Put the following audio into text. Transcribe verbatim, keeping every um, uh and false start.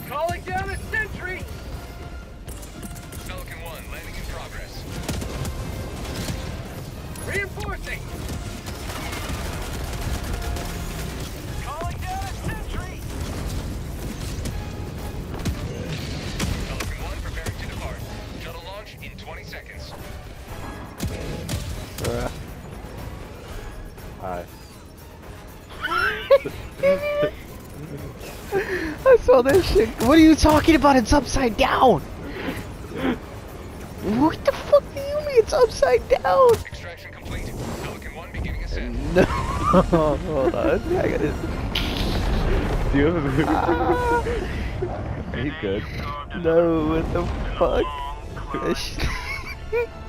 Calling down a sentry! Pelican one, landing in progress. Reinforcing! Calling down a sentry! Pelican one, preparing to depart. Shuttle launch in twenty seconds. Uh, Hi. I saw that shit. What are you talking about? It's upside down. What the fuck do you mean it's upside down? Extraction complete. Pelican one beginning ascent. No. Hold on. I gotta... Do you have a Ah. Are you good? No, what the fuck?